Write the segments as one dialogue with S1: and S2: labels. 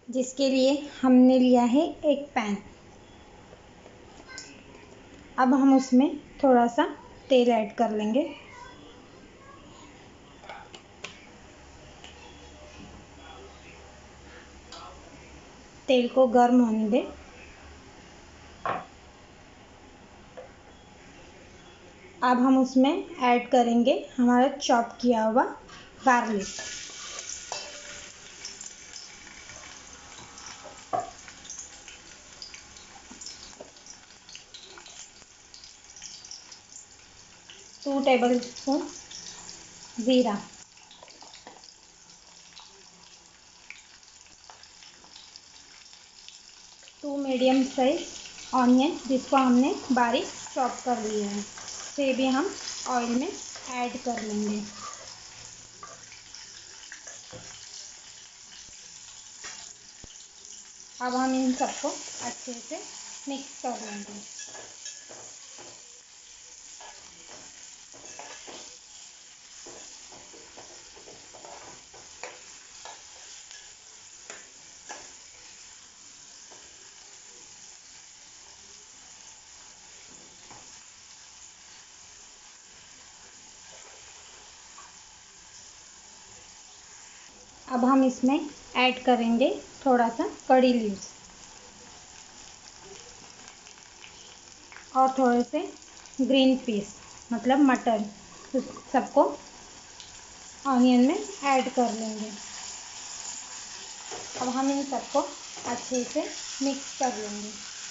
S1: जिसके लिए हमने लिया है एक पैन। अब हम उसमें थोड़ा सा तेल ऐड कर लेंगे। तेल को गर्म होने दें। अब हम उसमें ऐड करेंगे हमारा चॉप किया हुआ गार्लिक। टू टेबल स्पून ज़ीरा, 2 मीडियम साइज ऑनियन जिसको हमने बारीक चॉप कर लिया है, इसे भी हम ऑयल में ऐड कर लेंगे। अब हम इन सबको अच्छे से मिक्स कर लेंगे। अब हम इसमें ऐड करेंगे थोड़ा सा कड़ी लीव्स और थोड़े से ग्रीन पीस मतलब मटर, सबको ऑनियन में ऐड कर लेंगे। अब हम इन सबको अच्छे से मिक्स कर लेंगे।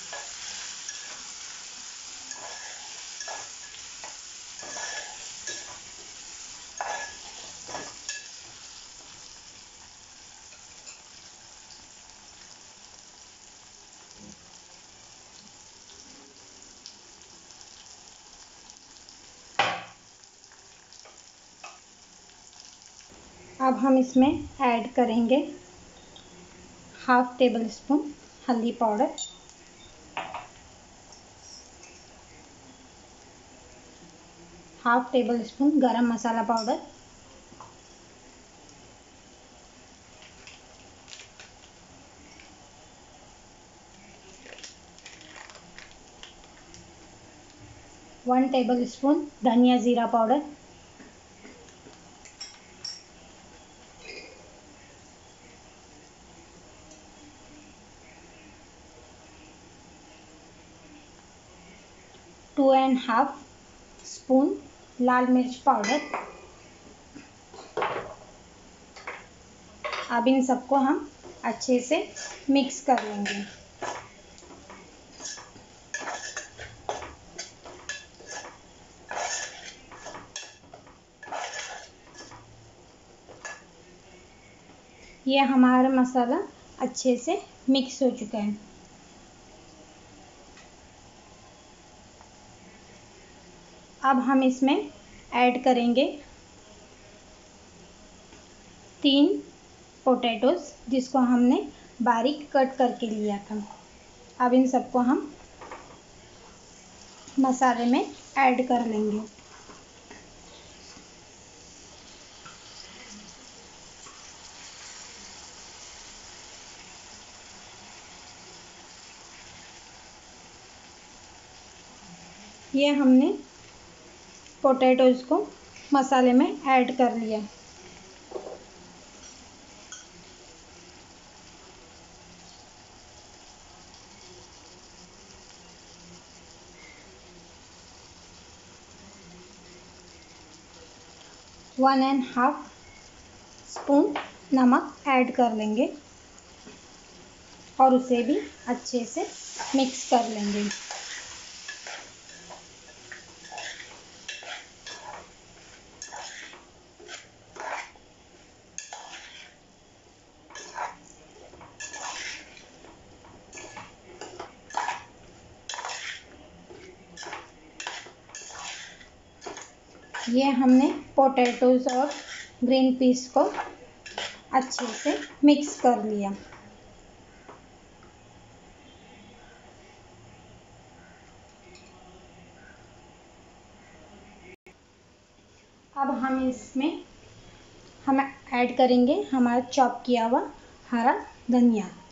S1: अब हम इसमें ऐड करेंगे हाफ टेबल स्पून हल्दी powder, half tablespoon garam masala powder, one tablespoon धनिया जीरा पाउडर, 2.5 स्पून लाल मिर्च पाउडर। अब इन सबको हम अच्छे से मिक्स कर लेंगे। ये हमारा मसाला अच्छे से मिक्स हो चुका है। अब हम इसमें ऐड करेंगे 3 पोटैटोस जिसको हमने बारीक कट करके लिया था। अब इन सबको हम मसाले में ऐड कर लेंगे। ये हमने पोटैटोज़ को मसाले में ऐड कर लिया। वन एंड हाफ स्पून नमक ऐड कर लेंगे और उसे भी अच्छे से मिक्स कर लेंगे। ये हमने पोटैटोज़ और ग्रीन पीस को अच्छे से मिक्स कर लिया। अब हम इसमें ऐड करेंगे हमारा चॉप किया हुआ हरा धनिया।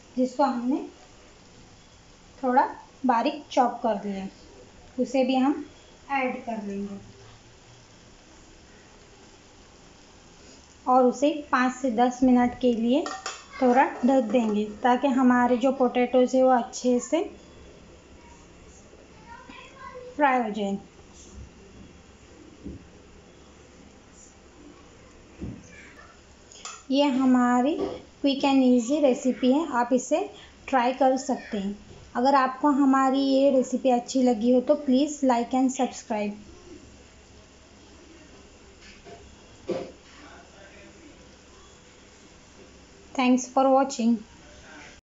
S1: जिसको हमने थोड़ा बारीक चॉप कर दिया, उसे भी हम ऐड कर लेंगे और उसे 5 से 10 मिनट के लिए थोड़ा ढक देंगे ताकि हमारे जो पोटैटोज़ है वो अच्छे से फ्राई हो जाए। ये हमारी क्विक एंड इजी रेसिपी है, आप इसे ट्राई कर सकते हैं। अगर आपको हमारी ये रेसिपी अच्छी लगी हो तो please like and subscribe. Thanks for watching.